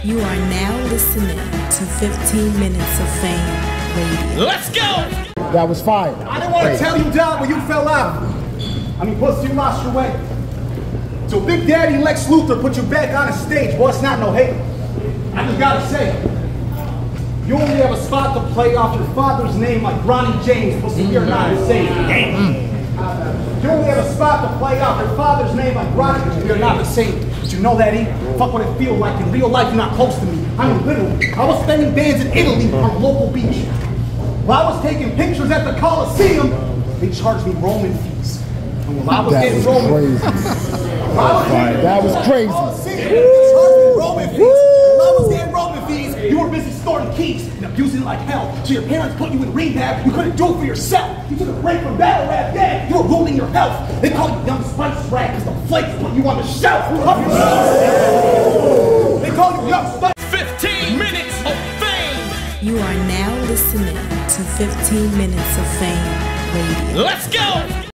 You are now listening to 15 Minutes of Fame Radio. Let's go! That was fire. I didn't want to tell you, Dad, when you fell out. I mean, plus you lost your way. So Big Daddy Lex Luthor put you back on a stage. Boy, it's not no hate. I just gotta say, you only have a spot to play off your father's name like Ronnie James, but you're not insane. You only have a spot to play off your father's name like Ronnie, you're not the same. But you know that, E? Fuck what it feels like. In real life, you're not close to me. I mean, literally. I was spending bands in Italy on a local beach. While I was taking pictures at the Coliseum, they charged me Roman fees. And while I was getting Roman fees, That was crazy. Roman fees. While I was getting Roman fees, you were busy storing keys and abusing it like hell. So your parents put you in rehab. You couldn't do it for yourself. You took a break from battle rap. Yeah, you were ruining your health. They call you Young Spice Rap because the flakes put you on the shelf. They call you Young Spice. 15 minutes of fame. You are now listening to 15 Minutes of Fame Radio. Let's go!